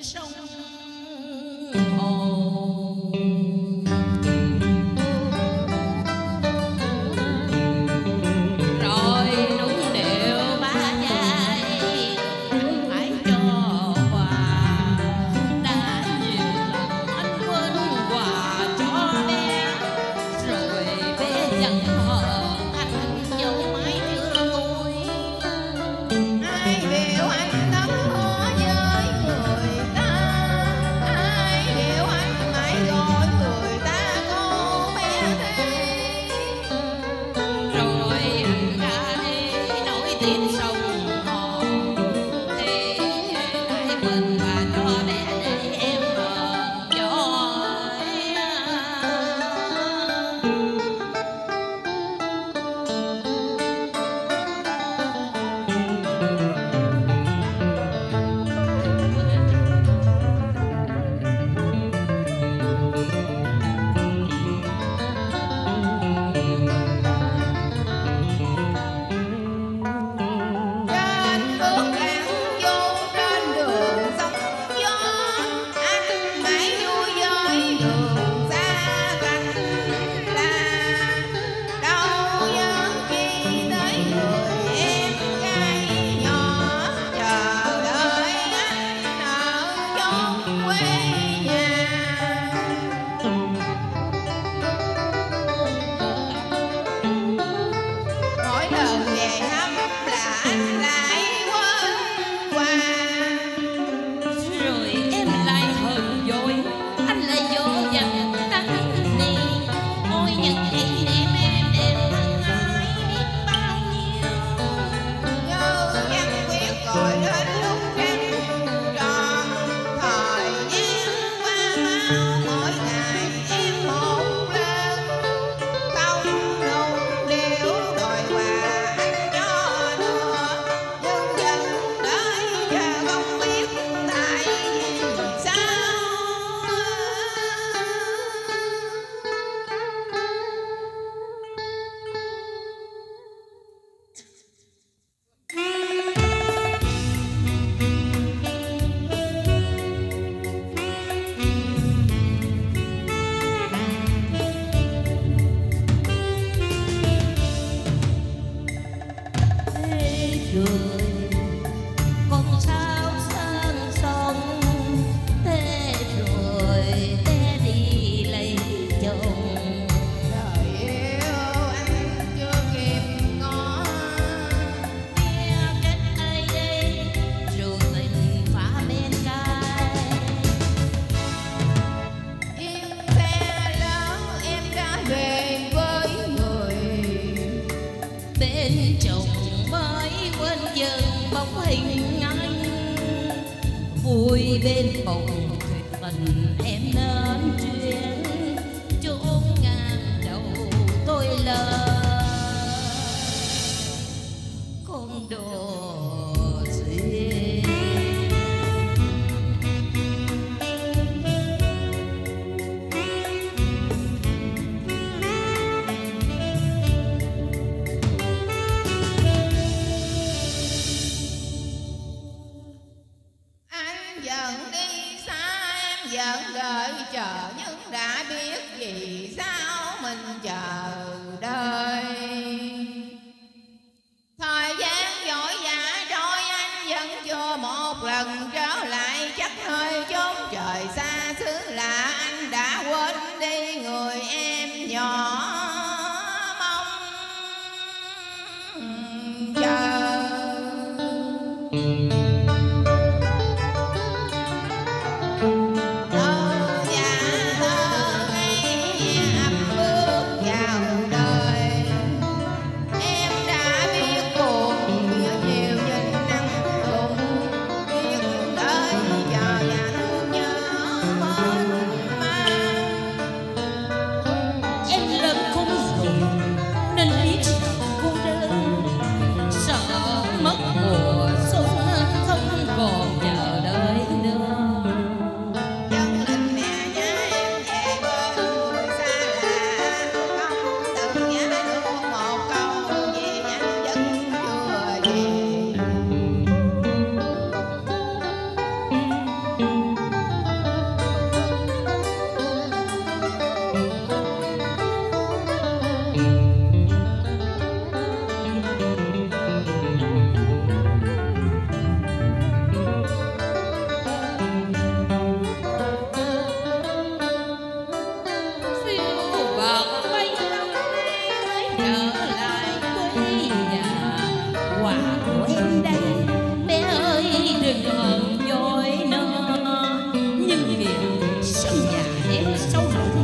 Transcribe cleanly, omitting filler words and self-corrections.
sông hồ. Rồi đúng điệu ba giai anh phải cho quà, đã nhiều lần anh quên quà cho bé, rồi bé dần hờ anh dấu mãi chưa nguôi. Ai biểu anh thấm hứa với người ta, ai biểu anh mãi gọi người ta cô bé thế. Rồi anh ra đi nổi tiếng sông hồ, thì về lại mình và cho bé để em mờn cho. Trên bước lặng vô trên đường sóng gió, anh mãi vui với đường xa gạch là đâu nhớ chi tới người em gái nhỏ, chờ đợi anh ở chốn quê nhà. Mỗi lần về thăm là anh lại quên quà. Rồi em lại hờn dỗi, anh lại dỗ dành tắt đi. Ôi những kỷ niệm em đều thân ái biết bao nhiêu. Như văn quyết gọi đến lúc trăng tròn, thời gian qua mau mỗi ngày em một lần. Không nung điệu đòi quà anh cho nữa, nhưng dần tới giờ không biết tại vì sao. Thế rồi con sao sang sông, thế rồi té đi lấy chồng. Đời yêu anh chưa kịp ngỏ, Nghe cách ai đây rồi tình phá bên cai. yên xe lớn em đã về với người. Bên chồng mới quên dần bóng hình anh, vui bên bồng thuyền tình em nên chuyến chốn ngang đầu tôi lỡ con đồ duyên. Anh dần đi xa em dần đợi chờ, nhưng đã biết vì sao mình chờ đợi. Thời gian vội vã trôi anh vẫn chưa một lần trở lại, chắc nơi chốn trời xa xứ lạ anh đã quên đi người em nhỏ mong chờ. Thơ giả thơ sâu rộng